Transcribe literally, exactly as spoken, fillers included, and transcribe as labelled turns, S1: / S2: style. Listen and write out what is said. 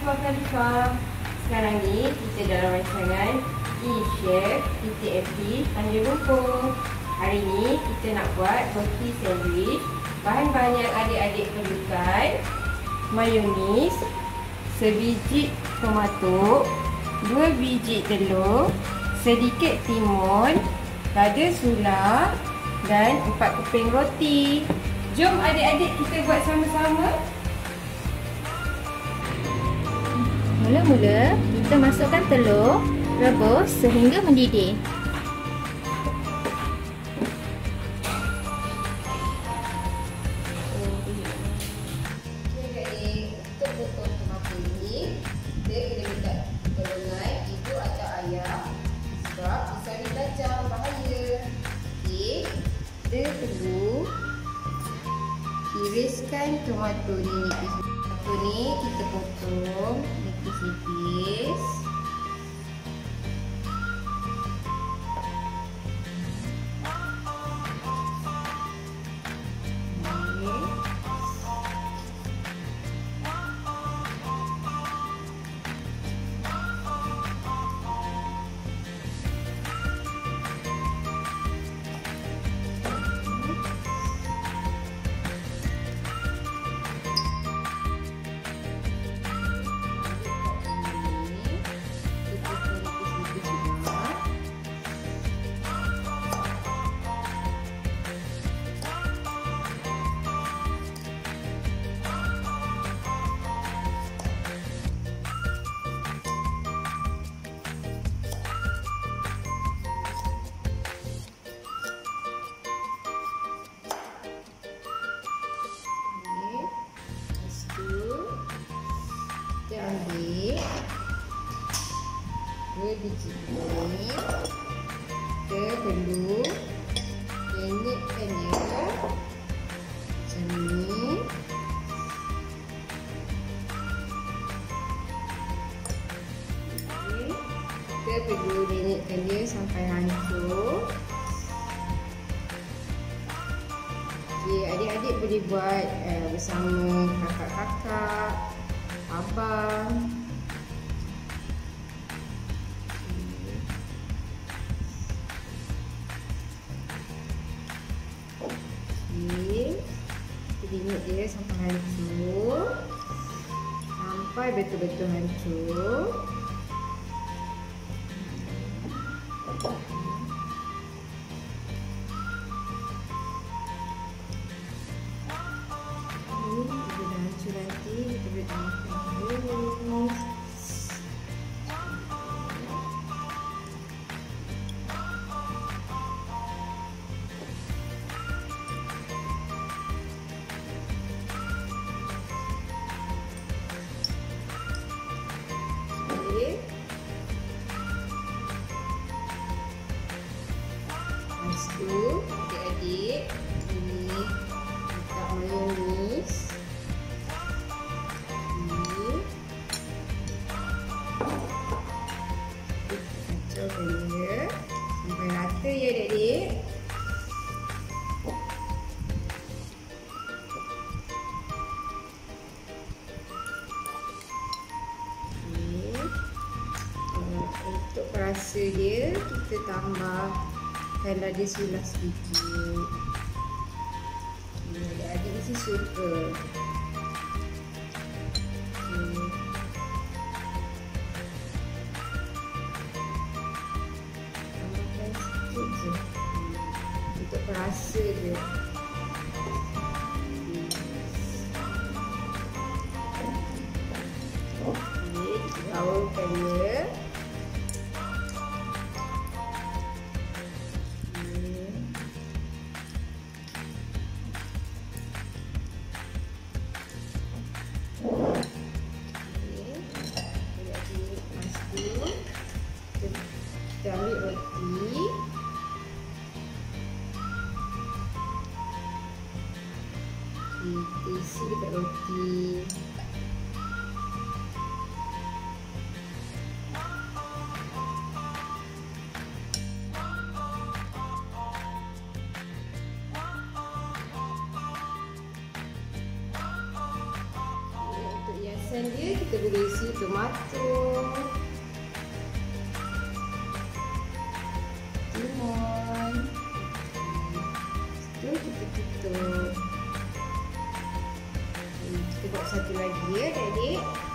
S1: Puan Khalifah. Sekarang ni kita dalam rancangan E-Chef titik M P Tanjung Lumpur. Hari ni kita nak buat roti sandwich. Bahan-bahan yang adik-adik perlukan: mayonis, sebiji tomato, dua biji telur, sedikit timun, lada sula dan empat keping roti. Jom adik-adik kita buat sama-sama.
S2: Mula-mula kita masukkan telur, rebus sehingga mendidih.
S1: Untuk tomato ini, kita kena minta pertolongan ibu atau ayah sebab bisa ditajam, bahaya. Okey, kita perlu iriskan tomato ni nipis. Tomato ni kita potong nipis-nipis. Kita ambil dua biji ni, kita perlu penyetkan dia macam ni. Okay. Kita perlu penyetkan dia sampai hancur. Okay, adik-adik boleh buat uh, bersama kakak-kakak, abang. Okey, kita dinik dia sampai hancur, sampai betul-betul hancur. Ini dia dah hancur nanti, kita boleh tambahkan dulu. Lepas tu, adik-adik, ini letak mayonis. Ini kacaukan dia sampai rata ya adik-adik. Untuk perasa dia, kita tambahkan lada sula sedikit. Adik-adik mesti suka. Okay. Tambahkan sikit je untuk perasa dia. Okay, kita gaulkan dia. Kita ambil roti. Kita isi dekat roti. lapisan dia kita boleh isi tomato, timun. Lepas tu kita tutup. Kita buat satu lagi ya adik-adik.